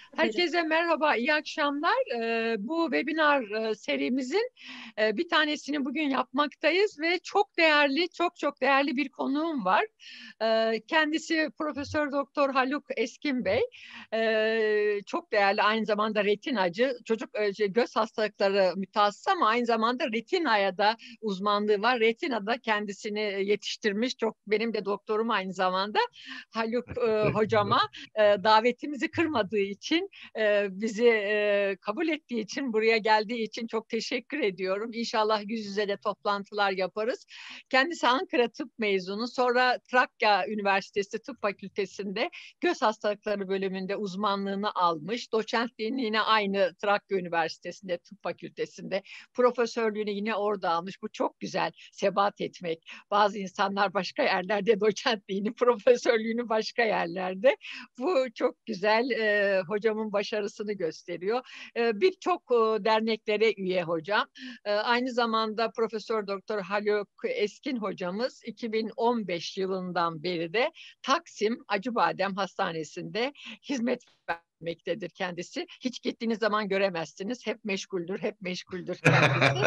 Ederim. Herkese merhaba, iyi akşamlar. Bu webinar serimizin bir tanesini bugün yapmaktayız ve çok değerli, çok değerli bir konuğum var. Kendisi Profesör Doktor Haluk Eskin Bey. Çok değerli, aynı zamanda retinacı, göz hastalıkları mütehassıs ama aynı zamanda retinaya da uzmanlığı var. Retinada kendisini yetiştirmiş, çok benim de doktorum aynı zamanda. Haluk hocama davetimizi kırmadığı için, bizi kabul ettiği için, buraya geldiği için çok teşekkür ediyorum. İnşallah yüz yüze de toplantılar yaparız. Kendisi Ankara Tıp mezunu, sonra Trakya Üniversitesi Tıp Fakültesi'nde göz hastalıkları bölümünde uzmanlığını almış. Doçentliğini yine aynı Trakya Üniversitesi'nde Tıp Fakültesi'nde, profesörlüğünü yine orada almış. Bu çok güzel, sebat etmek. Bazı insanlar başka yerlerde doçentliğini, profesörlüğünü başka yerlerde. Bu çok güzel, hocamın başarısını gösteriyor. Birçok derneklere üye hocam. Aynı zamanda Profesör Doktor Haluk Eskin hocamız 2015 yılından beri de Taksim Acıbadem Hastanesi'nde hizmet vermektedir kendisi. Hiç gittiğiniz zaman göremezsiniz. Hep meşguldür, hep meşguldür kendisi.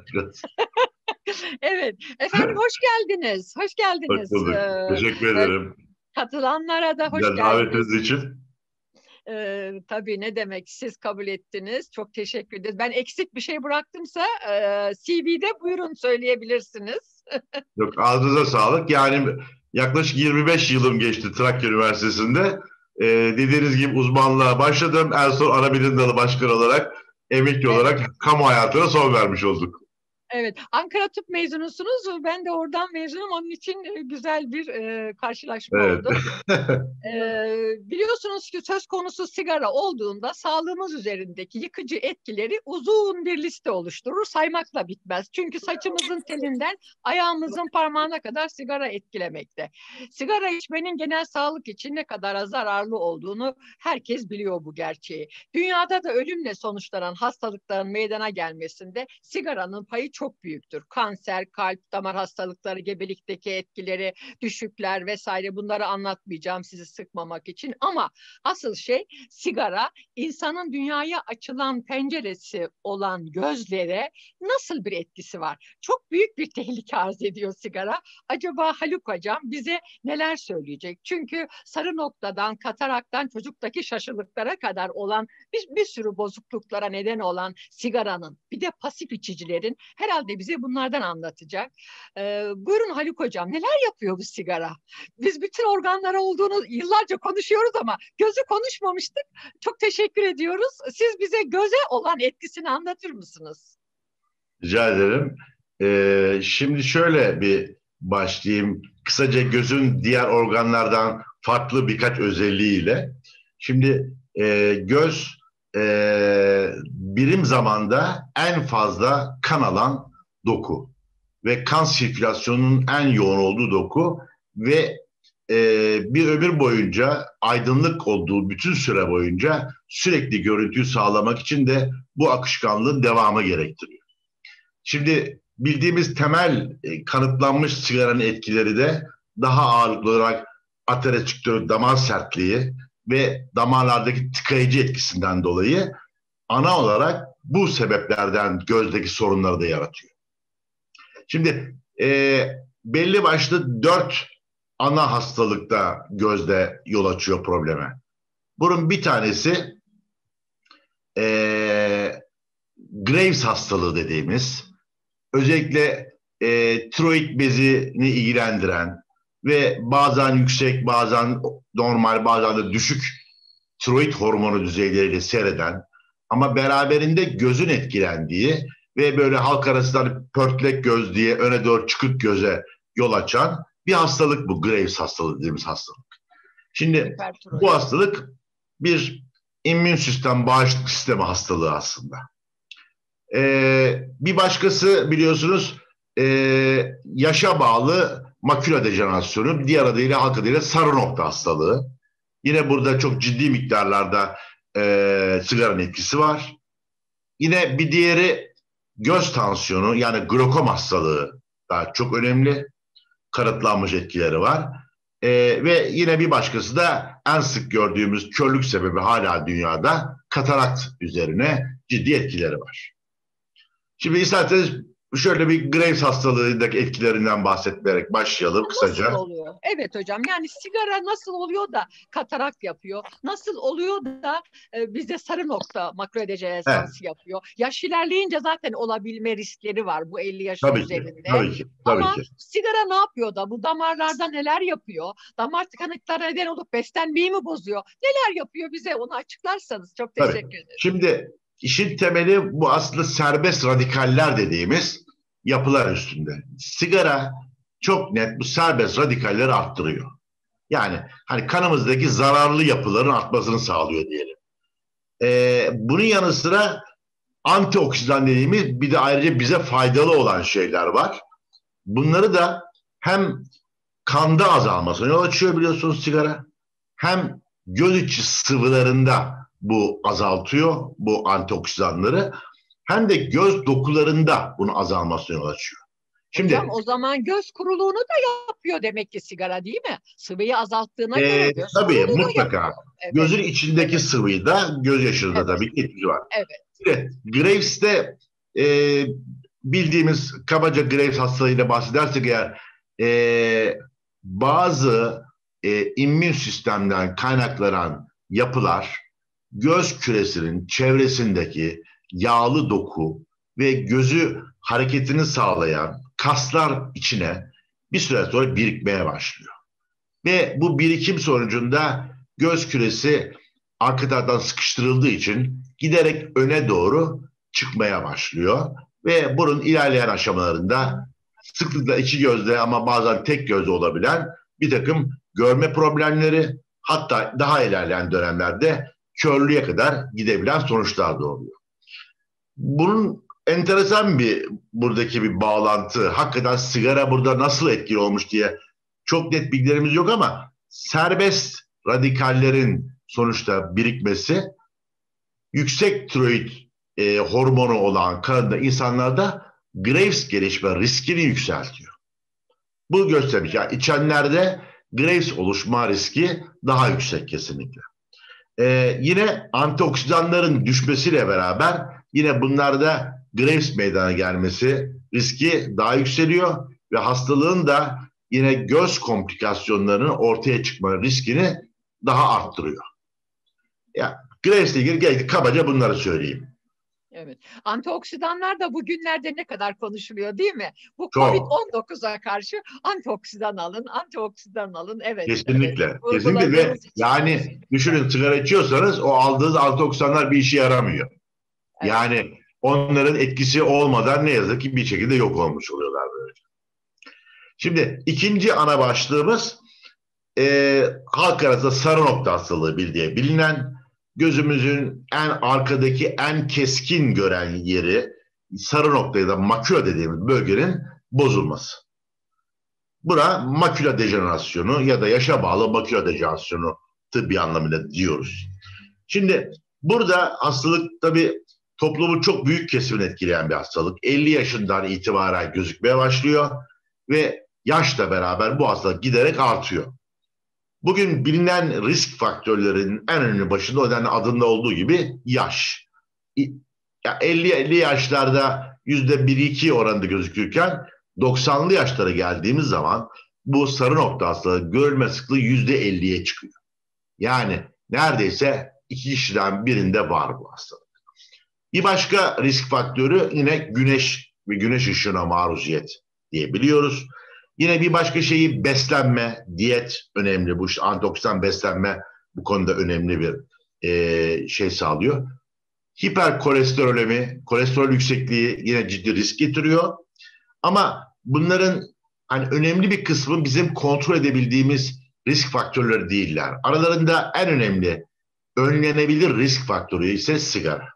Evet, efendim hoş geldiniz. Hoş Hoş geldiniz. bulduk. Teşekkür ederim. Katılanlara da hoş Güzel geldiniz. davetiniz için. Tabii, ne demek, siz kabul ettiniz. Çok teşekkür ederiz. Ben eksik bir şey bıraktımsa CV'de buyurun söyleyebilirsiniz. Yok, ağzınıza sağlık. Yani yaklaşık 25 yılım geçti Trakya Üniversitesi'nde. Dediğiniz gibi uzmanlığa başladım. En son ana bilim dalı başkanı olarak, emekli Evet. olarak kamu hayatına son vermiş olduk. Evet, Ankara Tıp mezunusunuz. Ben de oradan mezunum. Onun için güzel bir karşılaşma Evet. oldu. Biliyorsunuz ki söz konusu sigara olduğunda sağlığımız üzerindeki yıkıcı etkileri uzun bir liste oluşturur. Saymakla bitmez. Çünkü saçımızın telinden ayağımızın parmağına kadar sigara etkilemekte. Sigara içmenin genel sağlık için ne kadar zararlı olduğunu herkes biliyor, bu gerçeği. Dünyada da ölümle sonuçlanan hastalıkların meydana gelmesinde sigaranın payı çok büyüktür. Kanser, kalp, damar hastalıkları, gebelikteki etkileri, düşükler vesaire, bunları anlatmayacağım sizi sıkmamak için, ama asıl şey sigara, insanın dünyaya açılan penceresi olan gözlere nasıl bir etkisi var? Çok büyük bir tehlike arz ediyor sigara. Acaba Haluk hocam bize neler söyleyecek? Çünkü sarı noktadan, kataraktan çocuktaki şaşılıklara kadar olan bir sürü bozukluklara neden olan sigaranın, bir de pasif içicilerin, herhalde bize bunlardan anlatacak. Buyurun Haluk hocam, neler yapıyor bu sigara? Biz bütün organlara olduğunu yıllarca konuşuyoruz ama gözü konuşmamıştık. Çok teşekkür ediyoruz. Siz bize göze olan etkisini anlatır mısınız? Rica ederim. Şimdi şöyle bir başlayayım. Kısaca gözün diğer organlardan farklı birkaç özelliğiyle. Şimdi göz birim zamanda en fazla kan alan doku ve kan sirkülasyonunun en yoğun olduğu doku ve bir ömür boyunca, aydınlık olduğu bütün süre boyunca sürekli görüntüyü sağlamak için de bu akışkanlığın devamı gerektiriyor. Şimdi bildiğimiz temel kanıtlanmış sigaranın etkileri de daha ağırlıklı olarak ateroskleroz, damar sertliği ve damarlardaki tıkayıcı etkisinden dolayı ana olarak bu sebeplerden gözdeki sorunları da yaratıyor. Şimdi belli başlı 4 ana hastalıkta gözde yol açıyor probleme. Bunun bir tanesi Graves hastalığı dediğimiz, özellikle tiroid bezini ilgilendiren ve bazen yüksek, bazen normal, bazen de düşük tiroid hormonu düzeyleriyle seyreden ama beraberinde gözün etkilendiği ve böyle halk arasında hani pörtlek göz diye öne doğru çıkık göze yol açan bir hastalık bu, Graves hastalığı dediğimiz hastalık. Şimdi bu hastalık bir immün sistem, bağışıklık sistemi hastalığı aslında. Bir başkası biliyorsunuz yaşa bağlı makula dejenerasyonu, diğer adıyla halk adıyla sarı nokta hastalığı. Yine burada çok ciddi miktarlarda sigaranın etkisi var. Yine bir diğeri göz tansiyonu, yani glokom hastalığı da çok önemli. Kanıtlanmış etkileri var. Ve yine bir başkası da en sık gördüğümüz körlük sebebi hala dünyada katarakt üzerine ciddi etkileri var. Şimdi isterseniz şöyle bir Graves hastalığındaki etkilerinden bahsetmeyerek başlayalım Nasıl kısaca. oluyor? Evet hocam. Yani sigara nasıl oluyor da katarak yapıyor? Nasıl oluyor da bize sarı nokta Evet, makrodejeneresansı yapıyor? Yaş ilerleyince zaten olabilme riskleri var bu 50 yaşın tabii ki, üzerinde. tabii ki, tabii Ama ki. sigara ne yapıyor da bu damarlarda neler yapıyor? Damar tıkanıklara neden olup beslenmeyi mi bozuyor? Neler yapıyor bize onu açıklarsanız çok Tabii. teşekkür ederim. Şimdi işin temeli bu aslında serbest radikaller dediğimiz yapılar üstünde. Sigara çok net bu serbest radikalleri arttırıyor. Yani hani kanımızdaki zararlı yapıların artmasını sağlıyor diyelim. Bunun yanı sıra antioksidan dediğimiz bir de ayrıca bize faydalı olan şeyler var. Bunları da hem kanda azalmasına yol açıyor biliyorsunuz sigara. Hem göz içi sıvılarında bu azaltıyor bu antioksidanları. Hem de göz dokularında bunun azalmasına yol açıyor. Hocam Şimdi o zaman göz kuruluğunu da yapıyor demek ki sigara değil mi? Sıvıyı azalttığına göre göz tabii kuruluğu mutlaka yapıyor. Evet, gözün içindeki evet, sıvıyı da gözyaşında evet, tabii ki etkisi var. evet. Evet, Graves'te e, bildiğimiz kabaca Graves hastalığıyla bahsedersek eğer bazı immün sistemden kaynaklanan yapılar göz küresinin çevresindeki yağlı doku ve gözü hareketini sağlayan kaslar içine bir süre sonra birikmeye başlıyor. Ve bu birikim sonucunda göz küresi arka taraftan sıkıştırıldığı için giderek öne doğru çıkmaya başlıyor. Ve bunun ilerleyen aşamalarında sıklıkla iki gözle ama bazen tek gözle olabilen bir takım görme problemleri, hatta daha ilerleyen dönemlerde körlüğe kadar gidebilen sonuçlar doğuruyor. Bunun enteresan bir buradaki bir bağlantı. Hakikaten sigara burada nasıl etkili olmuş diye çok net bilgilerimiz yok ama serbest radikallerin sonuçta birikmesi yüksek tiroid hormonu olan kanında insanlarda Graves gelişme riskini yükseltiyor. Bu göstermiş. Yani içenlerde Graves oluşma riski daha yüksek kesinlikle. Yine antioksidanların düşmesiyle beraber yine bunlarda Graves meydana gelmesi riski daha yükseliyor ve hastalığın da yine göz komplikasyonlarının ortaya çıkma riskini daha arttırıyor. Ya Graves'le ilgili kabaca bunları söyleyeyim. Evet. Antioksidanlar da bugünlerde ne kadar konuşuluyor değil mi? Bu Çok. COVID-19'a karşı antioksidan alın, antioksidan alın. Evet, evet. Kesinlikle. Kesinlikle ve Vurguladığınız için yani kesinlikle. düşünün sigara içiyorsanız o aldığınız antioksidanlar bir işe yaramıyor. Evet. Yani onların etkisi olmadan ne yazık ki bir şekilde yok olmuş oluyorlar böyle. Şimdi ikinci ana başlığımız halk arasında sarı nokta hastalığı diye bilinen gözümüzün en arkadaki en keskin gören yeri sarı nokta ya da makula dediğimiz bölgenin bozulması. Buna makula dejenerasyonu ya da yaşa bağlı makula dejenerasyonu tıbbi anlamıyla diyoruz. Şimdi burada hastalık tabii toplumun çok büyük kesimini etkileyen bir hastalık. 50 yaşından itibaren gözükmeye başlıyor ve yaşla beraber bu hastalık giderek artıyor. Bugün bilinen risk faktörlerinin en önemli başında o nedenle adında olduğu gibi yaş. 50 yaşlarda %1-2 oranında gözükürken 90'lı yaşlara geldiğimiz zaman bu sarı nokta hastalığı görülme sıklığı %50'ye çıkıyor. Yani neredeyse 2 kişiden birinde var bu hastalık. Bir başka risk faktörü yine güneş ve güneş ışığına maruziyet diyebiliyoruz. Yine bir başka şeyi beslenme, diyet önemli. Bu işte antioksidan beslenme bu konuda önemli bir şey sağlıyor. Hiperkolesterolemi, kolesterol yüksekliği yine ciddi risk getiriyor. Ama bunların hani önemli bir kısmı bizim kontrol edebildiğimiz risk faktörleri değiller. Aralarında en önemli önlenebilir risk faktörü ise sigara.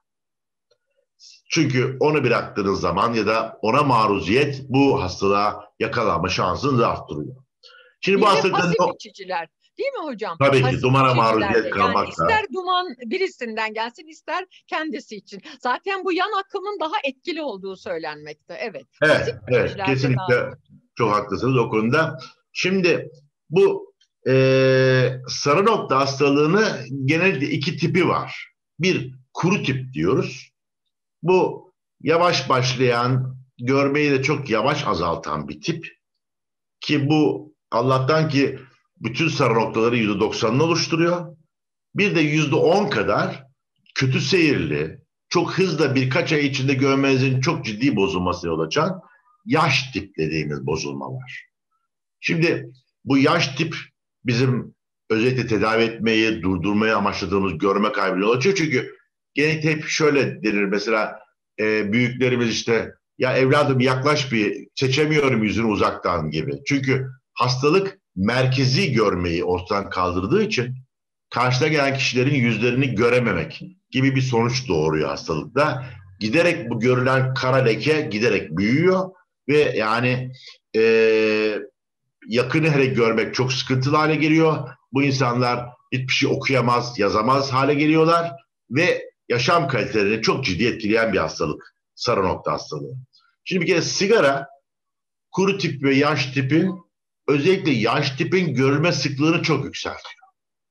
Çünkü onu bıraktığınız zaman ya da ona maruziyet bu hastalığa yakalanma şansını da arttırıyor. Şimdi bu Bir de hastalıkların pasif içiciler. Değil mi hocam? tabii ki Pasif dumana içiciler maruziyet de. Yani kalmak da ister duman birisinden gelsin ister kendisi için. Zaten bu yan akımın daha etkili olduğu söylenmekte. Evet. evet, Pasif evet içicilerde daha kesinlikle çok haklısınız o konuda. Şimdi bu Sarı nokta hastalığını genelde iki tipi var. Bir, kuru tip diyoruz. Bu yavaş başlayan, görmeyi de çok yavaş azaltan bir tip. Ki bu Allah'tan ki bütün sarı noktaları %90'ını oluşturuyor. Bir de %10 kadar kötü seyirli, çok hızla birkaç ay içinde görmenizin çok ciddi bozulması yol açan yaş tip dediğimiz bozulma var. Şimdi bu yaş tip bizim özellikle tedavi etmeyi, durdurmayı amaçladığımız görme kaybına yol açıyor. Çünkü genellikle hep şöyle denir mesela büyüklerimiz işte ya evladım yaklaş bir seçemiyorum yüzünü uzaktan gibi. Çünkü hastalık merkezi görmeyi ortadan kaldırdığı için karşıda gelen kişilerin yüzlerini görememek gibi bir sonuç doğuruyor hastalıkta. Giderek bu görülen kara leke giderek büyüyor ve yani yakını hele görmek çok sıkıntılı hale geliyor. Bu insanlar hiçbir şey okuyamaz, yazamaz hale geliyorlar ve yaşam kalitelerini çok ciddi etkileyen bir hastalık. Sarı nokta hastalığı. Şimdi bir kere sigara, kuru tip ve yaş tipin, özellikle yaş tipin görülme sıklığını çok yükseltiyor.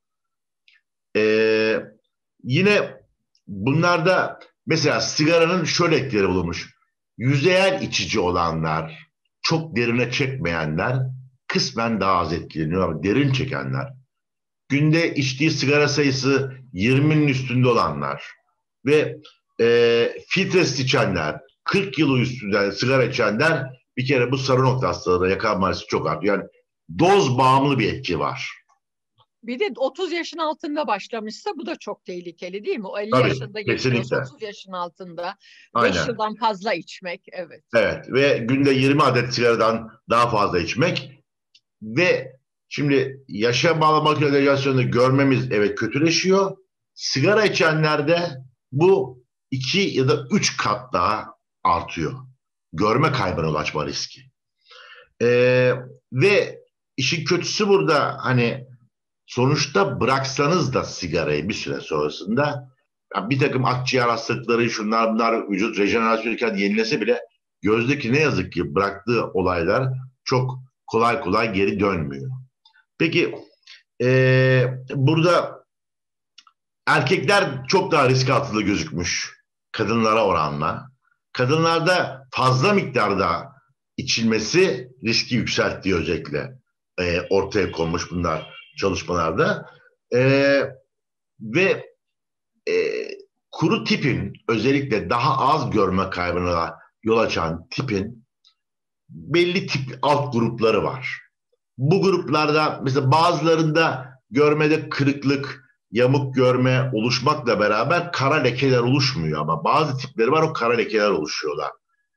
Yine bunlarda mesela sigaranın şöyle etkileri bulunmuş. Yüzeyel içici olanlar, çok derine çekmeyenler kısmen daha az etkileniyor ama derin çekenler, günde içtiği sigara sayısı 20'nin üstünde olanlar ve filtresiz içenler, 40 yıl üstünde sigara içenler bir kere bu sarı nokta hastalığına yakalanması çok artıyor. Yani doz bağımlı bir etki var. Bir de 30 yaşın altında başlamışsa bu da çok tehlikeli değil mi? O 50 Tabii, yaşında geçiriyorsa kesinlikle. 30 yaşın altında 5 Aynen. yıldan fazla içmek. Evet. Evet ve günde 20 adet sigaradan daha fazla içmek ve şimdi yaşa bağlı makule dejenerasyonunu görmemiz evet kötüleşiyor. Sigara içenlerde bu 2 ya da 3 kat daha artıyor. Görme kaybına ulaşma riski. Ve işin kötüsü burada hani sonuçta bıraksanız da sigarayı bir süre sonrasında bir takım akciğer hastalıkları şunlar bunlar vücut rejenerasyonken yenilese bile gözdeki ne yazık ki bıraktığı olaylar çok kolay kolay geri dönmüyor. Peki burada erkekler çok daha risk altında gözükmüş kadınlara oranla. Kadınlarda fazla miktarda içilmesi riski yükselttiği özellikle ortaya konmuş bunlar çalışmalarda. Ve kuru tipin özellikle daha az görme kaybına yol açan tipin belli tip alt grupları var. Bu gruplarda mesela bazılarında görmede kırıklık, yamuk görme oluşmakla beraber kara lekeler oluşmuyor ama bazı tipleri var o kara lekeler oluşuyorlar.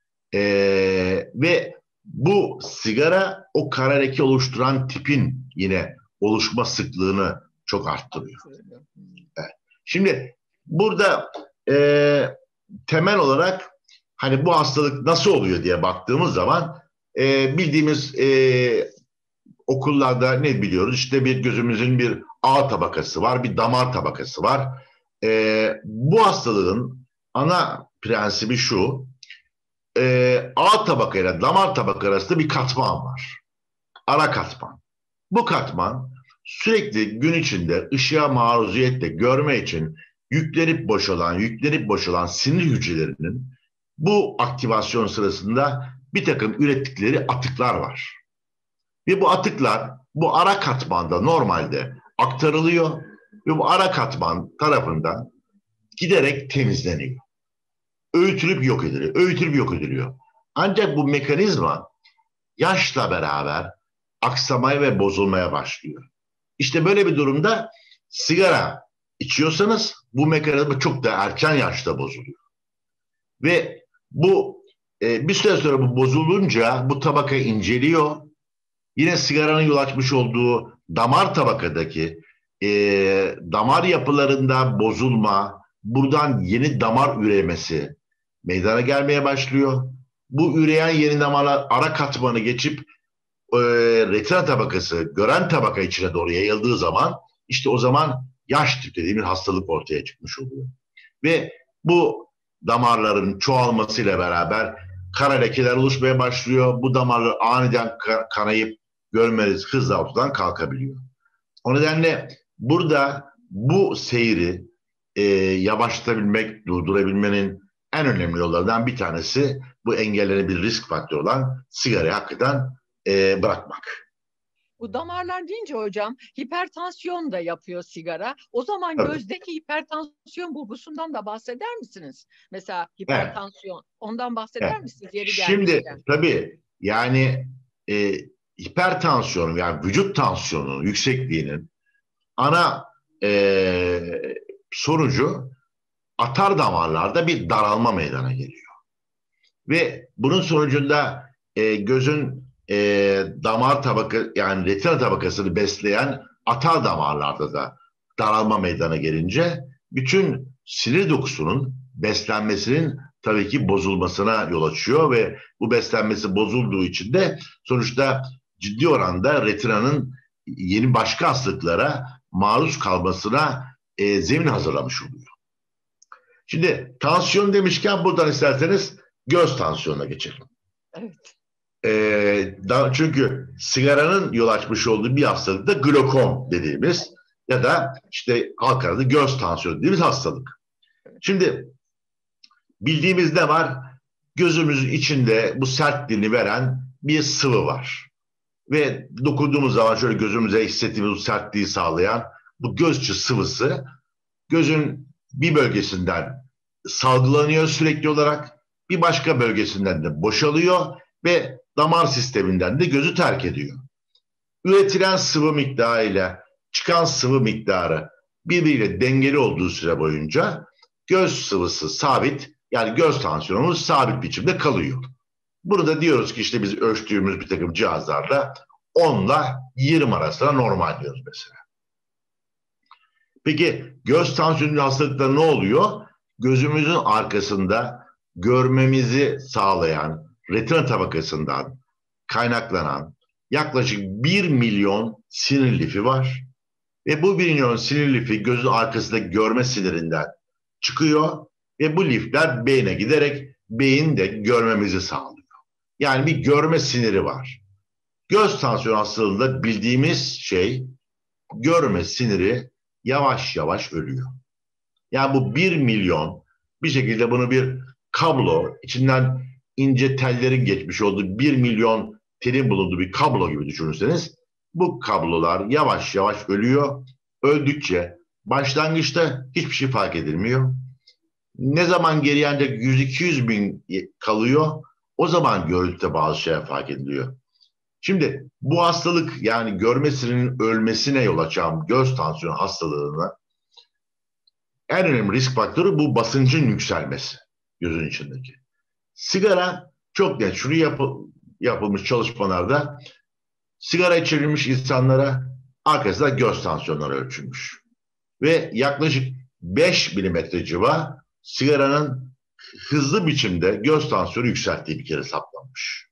Ve bu sigara o kara leke oluşturan tipin yine oluşma sıklığını çok arttırıyor. Evet. Şimdi burada temel olarak hani bu hastalık nasıl oluyor diye baktığımız zaman bildiğimiz okullarda ne biliyoruz? İşte bir gözümüzün bir ağ tabakası var, bir damar tabakası var. Bu hastalığın ana prensibi şu, ağ tabakayla damar tabaka arasında bir katman var. Ara katman. Bu katman sürekli gün içinde ışığa maruziyetle görme için yüklenip boşalan sinir hücrelerinin bu aktivasyon sırasında bir takım ürettikleri atıklar var. Ve bu atıklar bu ara katmanda normalde aktarılıyor ve bu ara katman tarafından giderek temizleniyor. Öğütülüp yok ediliyor. Ancak bu mekanizma yaşla beraber aksamaya ve bozulmaya başlıyor. İşte böyle bir durumda sigara içiyorsanız bu mekanizma çok da erken yaşta bozuluyor. Ve bu bir süre sonra bu bozulunca bu tabaka inceliyor. Yine sigaranın yol açmış olduğu damar tabakadaki damar yapılarında bozulma, buradan yeni damar üremesi meydana gelmeye başlıyor. Bu üreyen yeni damarlar ara katmanı geçip retina tabakası, gören tabaka içine doğru yayıldığı zaman işte o zaman yaş tip dediğimiz hastalık ortaya çıkmış oluyor. Ve bu damarların çoğalmasıyla beraber kara lekeler oluşmaya başlıyor. Bu damarlar aniden kanayıp görmeniz hızla ortadan kalkabiliyor. O nedenle burada bu seyri yavaşlatabilmek, durdurabilmenin en önemli yollarından bir tanesi bu engellenebilir risk faktörü olan sigarayı hakikaten bırakmak. Bu damarlar deyince hocam hipertansiyon da yapıyor sigara. O zaman Tabii. gözdeki hipertansiyon bulgusundan da bahseder misiniz? Mesela Evet. hipertansiyon ondan bahseder Evet. misiniz yeri Şimdi gelmişken? tabii yani hipertansiyon yani vücut tansiyonunun yüksekliğinin ana sonucu atar damarlarda bir daralma meydana geliyor. Ve bunun sonucunda gözün damar tabakası yani retina tabakasını besleyen atar damarlarda da daralma meydana gelince bütün sinir dokusunun beslenmesinin tabii ki bozulmasına yol açıyor ve bu beslenmesi bozulduğu için de sonuçta ciddi oranda retinanın yeni başka hastalıklara maruz kalmasına zemin hazırlamış oluyor. Şimdi tansiyon demişken buradan isterseniz göz tansiyonuna geçelim. Evet. Çünkü sigaranın yol açmış olduğu bir hastalık da glokom dediğimiz ya da işte halk arasında göz tansiyonu dediğimiz hastalık. Şimdi bildiğimiz ne var? Gözümüzün içinde bu sertliğini veren bir sıvı var. Ve dokunduğumuz zaman şöyle gözümüze hissettiğimiz bu sertliği sağlayan bu göz içi sıvısı gözün bir bölgesinden salgılanıyor sürekli olarak, bir başka bölgesinden de boşalıyor ve damar sisteminden de gözü terk ediyor. Üretilen sıvı miktarı ile çıkan sıvı miktarı birbiriyle dengeli olduğu süre boyunca göz sıvısı sabit, yani göz tansiyonumuz sabit biçimde kalıyor. Bunu da diyoruz ki işte biz ölçtüğümüz bir takım cihazlarla 10 ile 20 arasında normal diyoruz mesela. Peki göz tansiyonu hastalıkta ne oluyor? Gözümüzün arkasında görmemizi sağlayan retina tabakasından kaynaklanan yaklaşık 1 milyon sinir lifi var. Ve bu 1 milyon sinir lifi gözün arkasındaki görme sinirinden çıkıyor ve bu lifler beyne giderek beyin de görmemizi sağlıyor. Yani bir görme siniri var. Göz tansiyonu hastalığında bildiğimiz şey görme siniri yavaş yavaş ölüyor. Yani bu 1 milyon bir şekilde bunu bir kablo, içinden ince tellerin geçmiş olduğu 1 milyon telin bulunduğu bir kablo gibi düşünürseniz bu kablolar yavaş yavaş ölüyor. Öldükçe başlangıçta hiçbir şey fark edilmiyor. Ne zaman geriye ancak 100-200 bin kalıyor, o zaman görüntüde bazı şeyler fark ediliyor. Şimdi bu hastalık yani görme sinirinin ölmesine yol açan göz tansiyonu hastalığına en önemli risk faktörü bu basıncın yükselmesi gözün içindeki. Sigara çok net şunu yapılmış çalışmalarda sigara içirilmiş insanlara arkasında göz tansiyonları ölçülmüş. Ve yaklaşık 5 milimetre civa sigaranın hızlı biçimde göz tansiyonu yükselttiği bir kere saptanmış.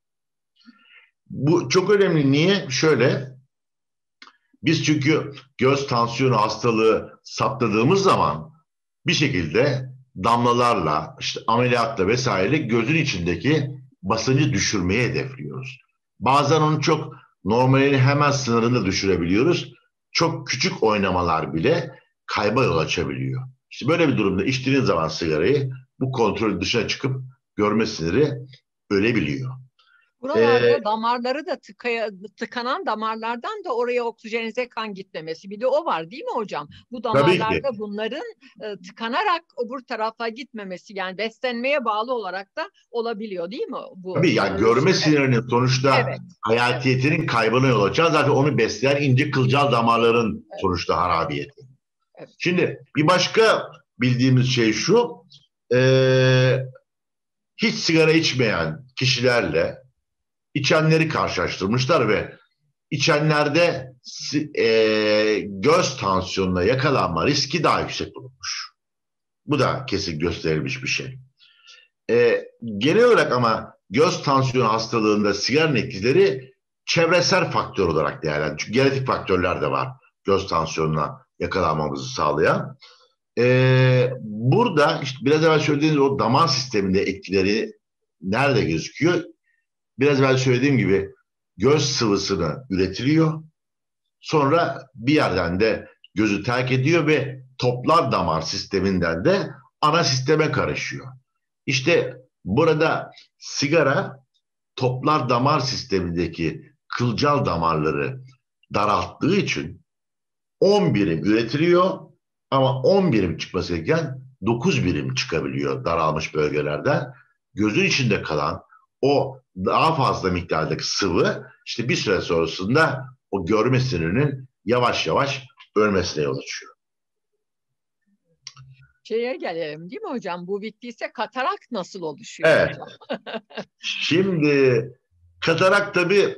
Bu çok önemli. Niye? Şöyle, biz çünkü göz tansiyonu hastalığı saptadığımız zaman bir şekilde damlalarla, işte ameliyatla vesaire gözün içindeki basıncı düşürmeyi hedefliyoruz. Bazen onu çok normalin hemen sınırında düşürebiliyoruz. Çok küçük oynamalar bile kayba yol açabiliyor. İşte böyle bir durumda içtiğiniz zaman sigarayı bu kontrol dışına çıkıp görme siniri ölebiliyor. Buralarda damarları da tıkanan damarlardan da oraya oksijenize kan gitmemesi. Bir de o var değil mi hocam? Bu Tabii ki. damarlarda bunların tıkanarak öbür tarafa gitmemesi yani beslenmeye bağlı olarak da olabiliyor değil mi? Tabii yani görme sinirinin sonuçta evet. hayatiyetinin kaybına yol açar. Zaten onu besleyen ince kılcal damarların sonuçta harabiyeti. Evet. Şimdi bir başka bildiğimiz şey şu. Hiç sigara içmeyen kişilerle içenleri karşılaştırmışlar ve içenlerde göz tansiyonuna yakalanma riski daha yüksek bulunmuş. Bu da kesin gösterilmiş bir şey. Genel olarak ama göz tansiyonu hastalığında sigaranın etkileri çevresel faktör olarak değerlendiriyor. Çünkü genetik faktörler de var göz tansiyonuna yakalanmamızı sağlayan. Burada işte biraz evvel söylediğiniz o damar sisteminde etkileri nerede gözüküyor? Biraz evvel söylediğim gibi göz sıvısını üretiliyor Sonra bir yerden de gözü terk ediyor ve toplar damar sisteminden de ana sisteme karışıyor. İşte burada sigara toplar damar sistemindeki kılcal damarları daralttığı için 10 birim üretiliyor ama 10 birim çıkması gereken 9 birim çıkabiliyor daralmış bölgelerden. Gözün içinde kalan o daha fazla miktardaki sıvı işte bir süre sonrasında o görme sinirinin yavaş yavaş ölmesine yol açıyor. Şeye gelelim değil mi hocam? Bu bittiyse katarak nasıl oluşuyor Evet. hocam? Şimdi katarak tabii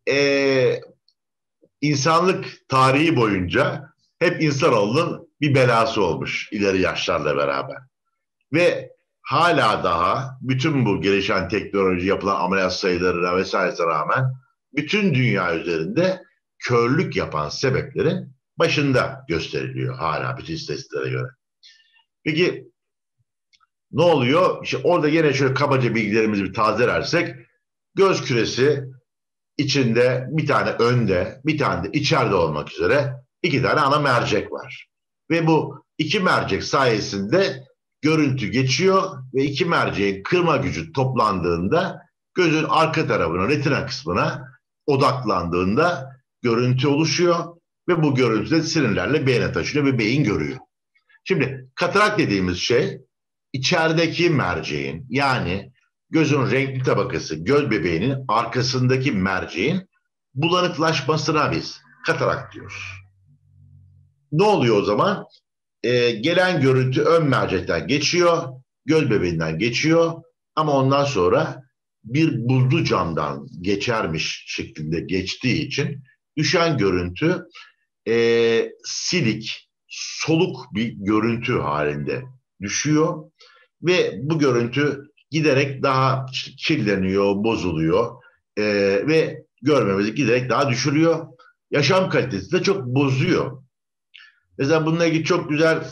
insanlık tarihi boyunca hep insanoğlunun bir belası olmuş ileri yaşlarla beraber. Ve hala daha bütün bu gelişen teknoloji, yapılan ameliyat sayılarına vesairesine rağmen bütün dünya üzerinde körlük yapan sebeplerin başında gösteriliyor hala bütün istatistiklere göre. Peki ne oluyor? İşte orada yine şöyle kabaca bilgilerimizi bir tazelersek göz küresi içinde bir tane önde, bir tane de içeride olmak üzere 2 tane ana mercek var. Ve bu 2 mercek sayesinde görüntü geçiyor ve 2 merceğin kırma gücü toplandığında gözün arka tarafına, retina kısmına odaklandığında görüntü oluşuyor ve bu görüntü de sinirlerle beyne taşınıyor ve beyin görüyor. Şimdi katarak dediğimiz şey içerideki merceğin yani gözün renkli tabakası, göz bebeğinin arkasındaki merceğin bulanıklaşmasına biz katarak diyoruz. Ne oluyor o zaman? Gelen görüntü ön mercekten geçiyor, göz bebeğinden geçiyor ama ondan sonra bir buzlu camdan geçermiş şeklinde geçtiği için düşen görüntü silik, soluk bir görüntü halinde düşüyor ve bu görüntü giderek daha kirleniyor, bozuluyor ve görmemizi giderek daha düşürüyor. Yaşam kalitesi de çok bozuyor. Mesela bununla ilgili çok güzel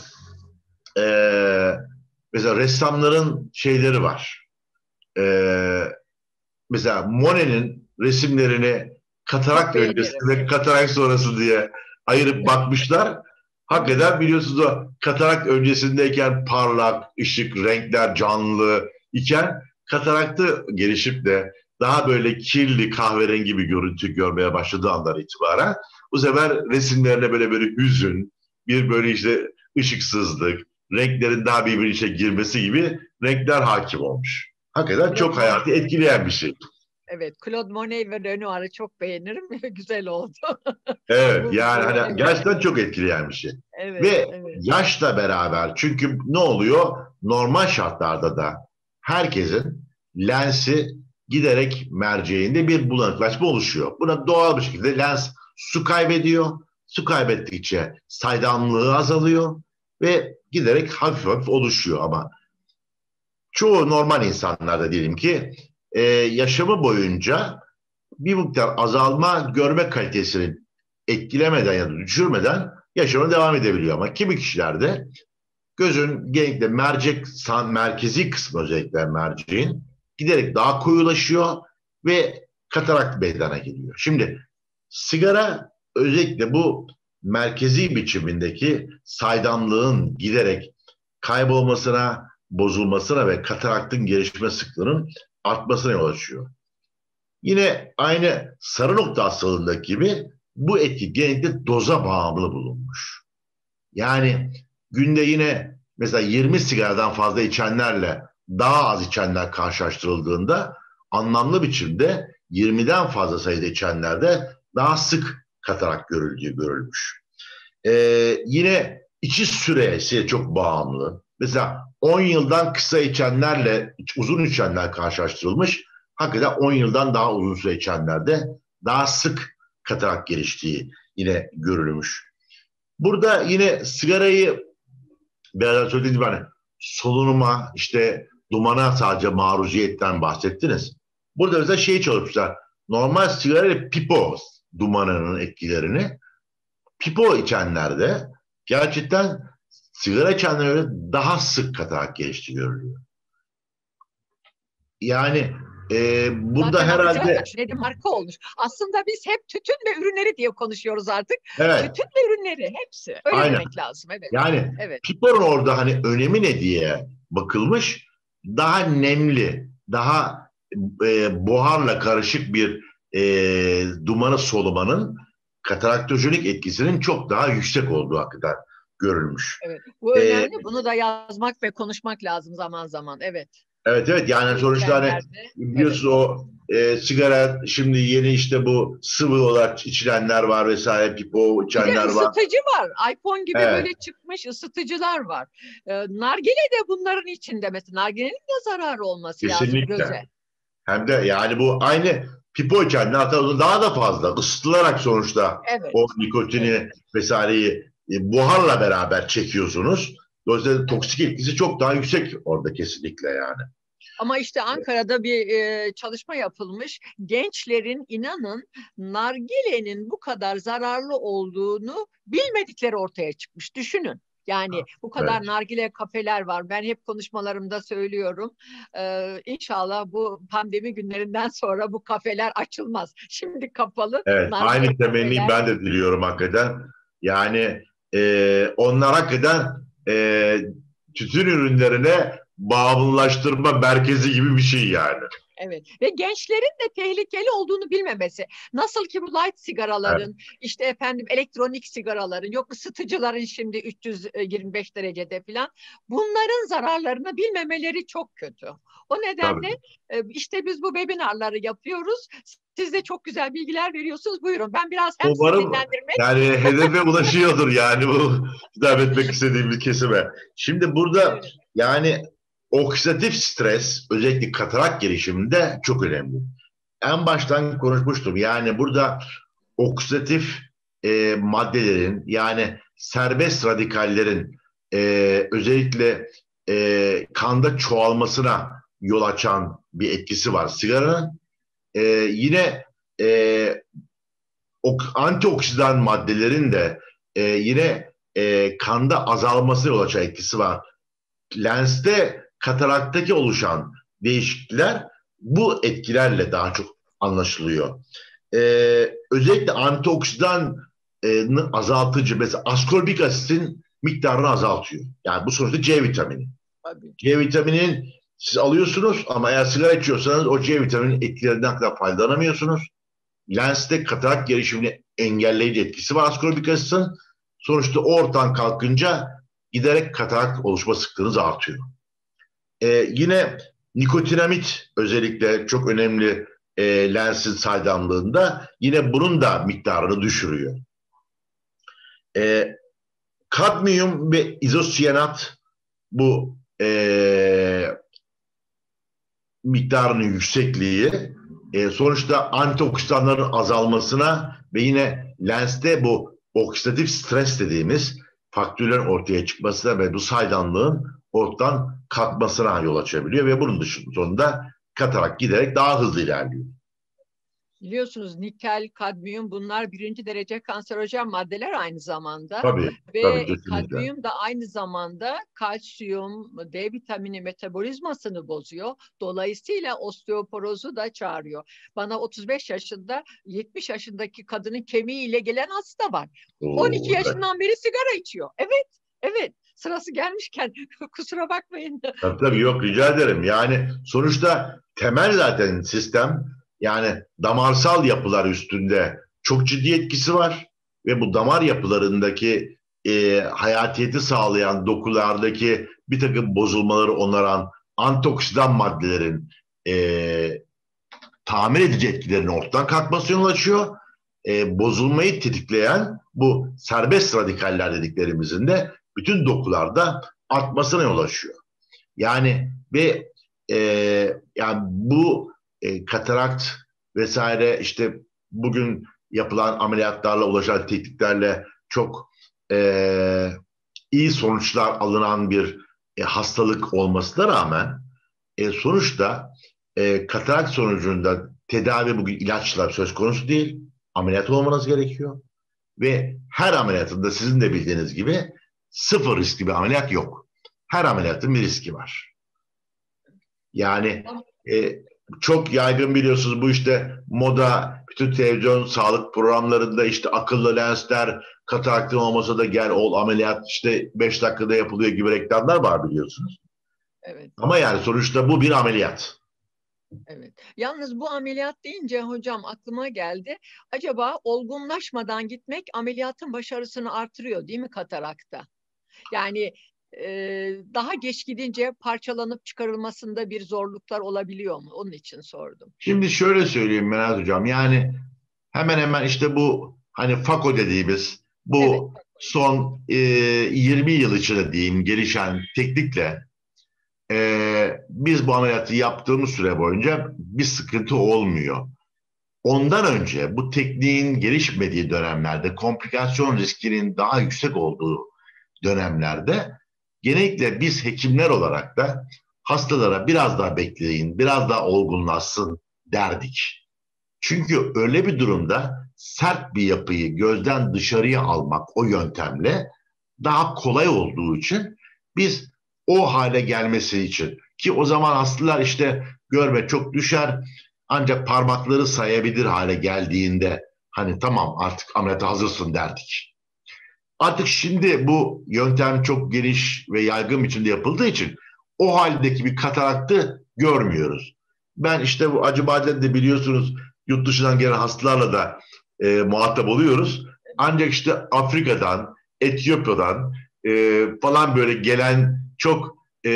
mesela ressamların şeyleri var. Mesela Monet'in resimlerini katarak öncesi ve katarak sonrası diye ayırıp bakmışlar. Hakikaten biliyorsunuz o katarak öncesindeyken parlak, ışık, renkler canlı iken kataraktı gelişip de daha böyle kirli, kahverengi bir görüntü görmeye başladığı andan itibaren bu sefer resimlerine böyle hüzün, bir böyle işte ışıksızlık, renklerin daha birbirine içe girmesi gibi renkler hakim olmuş. Hakikaten çok hayatı etkileyen bir şey. Evet, Claude Monet ve Renoir'ı çok beğenirim. Güzel oldu. Evet, yani hani gerçekten çok etkileyen bir şey. Evet, ve evet. yaşla beraber çünkü ne oluyor? Normal şartlarda da herkesin lensi giderek merceğinde bir bulanıklaşma oluşuyor. Buna doğal bir şekilde lens su kaybediyor. Su kaybettikçe saydamlığı azalıyor ve giderek hafif hafif oluşuyor ama çoğu normal insanlarda diyelim ki yaşamı boyunca bir miktar azalma görme kalitesini etkilemeden ya da düşürmeden yaşamına devam edebiliyor. Ama kimi kişilerde gözün genellikle merkezi kısmı özellikle merceğin giderek daha koyulaşıyor ve katarak meydana geliyor. Şimdi sigara özellikle bu merkezi biçimindeki saydamlığın giderek kaybolmasına, bozulmasına ve kataraktın gelişme sıklığının artmasına yol açıyor. Yine aynı sarı nokta hastalığındaki gibi bu etki genellikle doza bağımlı bulunmuş. Yani günde yine mesela 20 sigaradan fazla içenlerle daha az içenler karşılaştırıldığında anlamlı biçimde 20'den fazla sayıda içenlerde daha sık katarak görüldüğü görülmüş. Yine içi süresi çok bağımlı. Mesela 10 yıldan kısa içenlerle uzun içenler karşılaştırılmış. Hakikaten 10 yıldan daha uzun süre içenlerde daha sık katarak geliştiği yine görülmüş. Burada yine sigarayı beraber söylediğiniz gibi hani solunuma işte dumana sadece maruziyetten bahsettiniz. Burada mesela şeyi çalışmışlar. Normal sigara ile pipo dumanının etkilerini pipo içenlerde gerçekten sigara içenlere daha sık katarak geliştiği görülüyor. Yani Burada Zaten adı herhalde Nedim marka olmuş. Aslında biz hep tütün ve ürünleri diye konuşuyoruz artık. evet, Tütün ve ürünleri hepsi. Öyle aynen. demek lazım. Evet. Yani Evet. piporun orada hani önemi ne diye bakılmış. Daha nemli, daha buharla karışık bir dumanı solumanın kataraktojenik etkisinin çok daha yüksek olduğu hakikaten görülmüş. Evet. Bu E, önemli. Bunu da yazmak ve konuşmak lazım zaman zaman. Evet. evet evet, yani sonuçta hani Diyetisyenlerde. Evet. biliyorsun o sigara şimdi yeni işte bu sıvı olarak içilenler var vesaire, pipo Bir de içenler var. ısıtıcı var. iPhone gibi Evet, böyle çıkmış ısıtıcılar var. Nargile de bunların içinde mesela. Nargilenin de zararı olması lazım kesinlikle. göze. Hem de yani bu aynı pipo içenler, hatta daha da fazla ısıtılarak sonuçta o Evet. Evet. nikotini vesaireyi buharla beraber çekiyorsunuz. Dolayısıyla Evet. toksik etkisi çok daha yüksek orada kesinlikle yani. Ama işte Ankara'da bir çalışma yapılmış. Gençlerin inanın nargilenin bu kadar zararlı olduğunu bilmedikleri ortaya çıkmış. Düşünün. Yani bu Evet. kadar nargile kafeler var. Ben hep konuşmalarımda söylüyorum. İnşallah bu pandemi günlerinden sonra bu kafeler açılmaz. Şimdi kapalı Evet, nargile aynı temenniyi kafeler. ben de diliyorum hakikaten. Yani onlar hakikaten tütün ürünlerine bağımlılaştırma merkezi gibi bir şey yani. Evet ve gençlerin de tehlikeli olduğunu bilmemesi. Nasıl ki bu light Evet, sigaraların, işte efendim elektronik sigaraların, yok ısıtıcıların şimdi 325 derecede falan bunların zararlarını bilmemeleri çok kötü. O nedenle tabii. işte biz bu webinarları yapıyoruz. Siz de çok güzel bilgiler veriyorsunuz. Buyurun. Ben biraz hem sizi Umarım dinlendirmek. yani hedefe ulaşıyordur yani bu hitap etmek istediğim bir kesime. Şimdi burada Evet. yani oksidatif stres özellikle katarak gelişiminde çok önemli. En baştan konuşmuştum. Yani burada oksidatif maddelerin, yani serbest radikallerin özellikle kanda çoğalmasına yol açan bir etkisi var sigaranın. Yine e, antioksidan maddelerin de yine kanda azalmasına yol açan etkisi var. Lenste kataraktaki oluşan değişiklikler bu etkilerle daha çok anlaşılıyor. Özellikle antioksidan azaltıcı, mesela askorбik asitin miktarını azaltıyor. Yani bu sonuçta C vitamini. Tabii. C vitaminin siz alıyorsunuz ama eğer sigara içiyorsanız o C vitaminin etkilerinden kadar faydalanamıyorsunuz. Lenste katarak gelişimini engelleyici etkisi var askorбik asitin. Sonuçta o ortadan kalkınca giderek katarak oluşma sıklığınız artıyor. Yine nikotinamit özellikle çok önemli lensin saydamlığında, yine bunun da miktarını düşürüyor. E, Kadmiyum ve izosiyanat bu miktarının yüksekliği sonuçta antioksidanların azalmasına ve yine lenste bu oksidatif stres dediğimiz faktörlerin ortaya çıkmasına ve bu saydamlığın ortadan kalkmasına yol açabiliyor ve bunun dışında katarak giderek daha hızlı ilerliyor. Biliyorsunuz nikel, kadmiyum bunlar birinci derece kanserojen maddeler aynı zamanda Tabii, tabii ve kesinlikle. kadmiyum da aynı zamanda kalsiyum, D vitamini metabolizmasını bozuyor. Dolayısıyla osteoporozu da çağırıyor. Bana 35 yaşında 70 yaşındaki kadının kemiğiyle gelen hasta var. 12 Oo, evet. yaşından beri sigara içiyor. Evet, evet. Sırası gelmişken kusura bakmayın. Tabii tabii, yok, rica ederim. Yani sonuçta temel zaten sistem, yani damarsal yapılar üstünde çok ciddi etkisi var ve bu damar yapılarındaki hayatiyeti sağlayan dokulardaki bir takım bozulmaları onaran antioksidan maddelerin e, tamir edici etkilerinin ortadan kalkmasına yol açıyor. Bozulmayı tetikleyen bu serbest radikaller dediklerimizin de bütün dokularda artmasına yol açıyor. Yani ve e, yani bu katarakt vesaire, işte bugün yapılan ameliyatlarla, ulaşan tekniklerle çok iyi sonuçlar alınan bir hastalık olmasına rağmen sonuçta katarak sonucunda tedavi bugün ilaçlar söz konusu değil. Ameliyat olmanız gerekiyor. Ve her ameliyatında sizin de bildiğiniz gibi sıfır riskli bir ameliyat yok. Her ameliyatın bir riski var. Yani çok yaygın biliyorsunuz bu işte moda, bütün televizyon sağlık programlarında işte akıllı lensler, kataraktın olmasa da gel ol ameliyat işte 5 dakikada yapılıyor gibi reklamlar var biliyorsunuz. Evet. Ama yani sonuçta bu bir ameliyat. Evet. Yalnız bu ameliyat deyince hocam aklıma geldi. Acaba olgunlaşmadan gitmek ameliyatın başarısını artırıyor değil mi katarakta? Yani daha geç gidince parçalanıp çıkarılmasında bir zorluklar olabiliyor mu? Onun için sordum. Şimdi şöyle söyleyeyim Meral Hocam, yani hemen hemen işte bu hani FAKO dediğimiz Evet. bu son 20 yıl içinde diyeyim gelişen teknikle biz bu ameliyatı yaptığımız süre boyunca bir sıkıntı olmuyor. Ondan önce bu tekniğin gelişmediği dönemlerde, komplikasyon riskinin daha yüksek olduğu dönemlerde genellikle biz hekimler olarak da hastalara biraz daha bekleyin, biraz daha olgunlaşsın derdik. Çünkü öyle bir durumda sert bir yapıyı gözden dışarıya almak o yöntemle daha kolay olduğu için biz o hale gelmesi için, ki o zaman hastalar işte görme çok düşer ancak parmakları sayabilir hale geldiğinde hani tamam artık ameliyata hazırsın derdik. Artık şimdi bu yöntem çok geniş ve yaygın biçimde yapıldığı için o haldeki bir kataraktı görmüyoruz. Ben işte bu Acıbadem'de biliyorsunuz yurt dışından gelen hastalarla da muhatap oluyoruz. Ancak işte Afrika'dan, Etiyopya'dan falan böyle gelen çok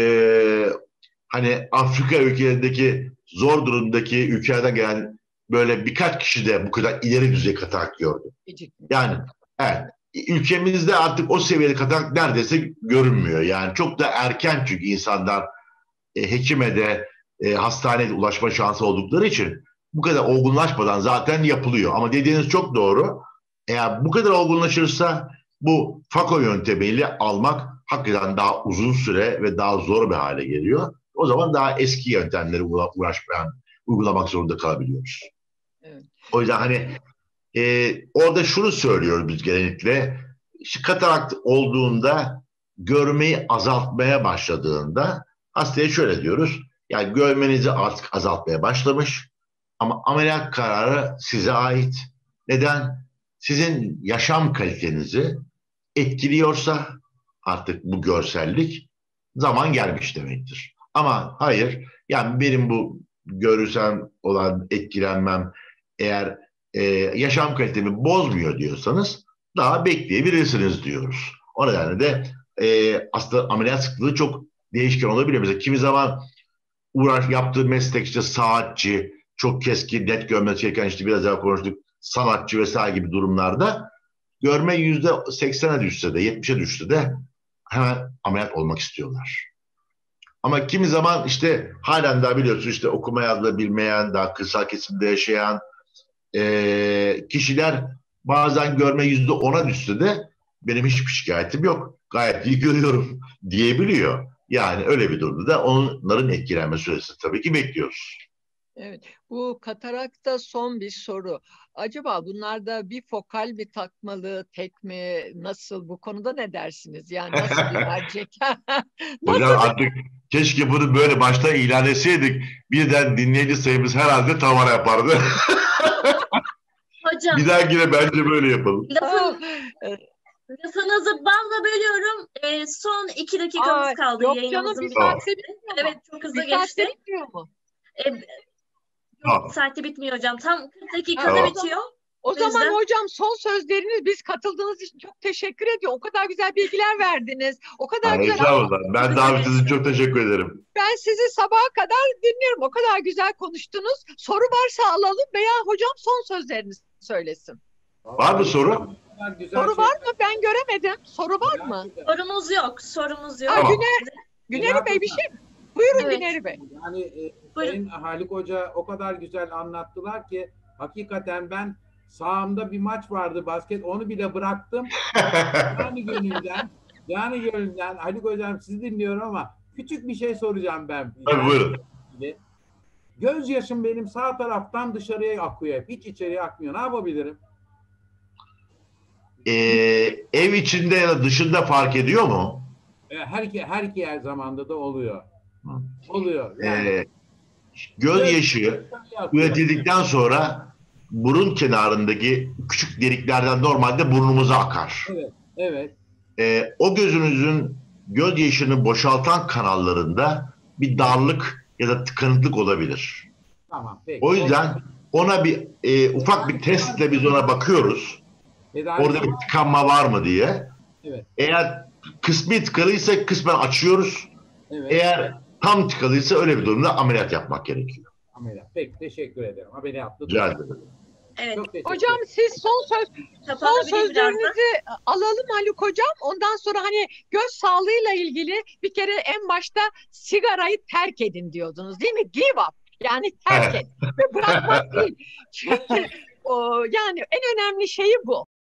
hani Afrika ülkelerindeki zor durumdaki ülkelerden gelen böyle birkaç kişi de bu kadar ileri düzey katarak gördüm. Yani evet, ülkemizde artık o seviyede katarak neredeyse görünmüyor. Yani çok da erken çünkü insanlar hekime de hastaneye de ulaşma şansı oldukları için bu kadar olgunlaşmadan zaten yapılıyor. Ama dediğiniz çok doğru. Eğer bu kadar olgunlaşırsa bu FAKO yöntemiyle almak hakikaten daha uzun süre ve daha zor bir hale geliyor. O zaman daha eski yöntemleri uygulamak zorunda kalabiliyoruz. Evet. O yüzden hani orada şunu söylüyoruz biz genellikle. İşte katarakt olduğunda görmeyi azaltmaya başladığında hastaya şöyle diyoruz. Yani görmenizi artık azaltmaya başlamış ama ameliyat kararı size ait. Neden? Sizin yaşam kalitenizi etkiliyorsa artık bu görsellik zaman gelmiş demektir. Ama hayır, yani benim bu görürsem olan etkilenmem eğer yaşam kalitemi bozmuyor diyorsanız daha bekleyebilirsiniz diyoruz. O nedenle de aslında ameliyat sıklığı çok değişken olabilir. Mesela kimi zaman yaptığı meslek işte saatçi, çok keskin, net görmesi gereken işte biraz daha konuştuk sanatçı vesaire gibi durumlarda görme %80'e düşse de 70'e düşse de hemen ameliyat olmak istiyorlar. Ama kimi zaman işte halen daha biliyorsun işte okuma yazma bilmeyen, daha kırsal kesimde yaşayan kişiler bazen görme %10'a düşse de benim hiçbir şikayetim yok. Gayet iyi görüyorum diyebiliyor. Yani öyle bir durumda da onların etkilenme süresi tabii ki bekliyoruz. Evet, bu katarakta son bir soru. Acaba bunlarda bifokal mi takmalı, tek mi, nasıl? Bu konuda ne dersiniz? Yani nasıl bir mercek? Hocam Nasıl bir... artık keşke bunu böyle başta ilan etseydik. Birden dinleyici sayımız herhalde tavan yapardı. Bir Hocam dahakine bence böyle yapalım. lafın, lafınızı balla bölüyorum. Son 2 dakikamız kaldı Yok canım, bir yayınımızın Tamam. saatte bitmesi. bitmiyor Evet mu? çok Bir hızlı saatte geçti. bitmiyor mu? E, yok bir Tamam. saatte bitmiyor hocam. Tam 40 Ha, dakikada o Tamam. zaman bitiyor. o O zaman yüzden hocam son sözleriniz, biz katıldığınız için çok teşekkür ediyorum. O kadar güzel bilgiler verdiniz. O kadar güzel Estağfurullah. çok Ben hızlı davetiniz için geçti. çok teşekkür ederim. Ben sizi sabaha kadar dinliyorum. O kadar güzel konuştunuz. Soru varsa alalım veya hocam son sözlerini söylesin. Var mı soru? Soru var mı? Ben göremedim. Soru var mı? Sorumuz yok. Sorumuz Ha, yok. Tamam. Güneri Bey bir şey mi? Buyurun Evet. Güneri Bey. Yani Buyurun. Sayın Haluk Hoca o kadar güzel anlattılar ki hakikaten ben sağımda bir maç vardı basket onu bile bıraktım. Yani gönülden yani gönülden Haluk Hocam sizi dinliyorum ama küçük bir şey soracağım ben. Tabii buyurun. Gözyaşım benim sağ taraftan dışarıya akıyor. Hiç içeriye akmıyor. Ne yapabilirim? Ev içinde ya da dışında fark ediyor mu? Her zamanda da oluyor. Hı. Oluyor yani. gözyaşı üretildikten sonra burun kenarındaki küçük deliklerden normalde burnumuza akar. Evet, evet. O gözünüzün gözyaşını boşaltan kanallarında bir darlık ya da tıkanıklık olabilir. Tamam, peki. O yüzden ona bir ufak bir testle biz ona bakıyoruz. Orada bir tıkanma var mı diye. Evet. Eğer kısmi tıkalıysa kısmen açıyoruz. Evet. Eğer tam tıkalıysa öyle bir durumda ameliyat yapmak gerekiyor. Ameliyat. Peki, teşekkür ederim. Ameliyatlı. Rica ederim. Evet. Çok teşekkür Hocam ederim. siz son Kapanabilir birazdan. sözlerinizi alalım Haluk hocam. Ondan sonra hani göz sağlığıyla ilgili bir kere en başta sigarayı terk edin diyordunuz değil mi? Give up. Yani terk et ve bırakmak değil. Çünkü yani en önemli şeyi bu.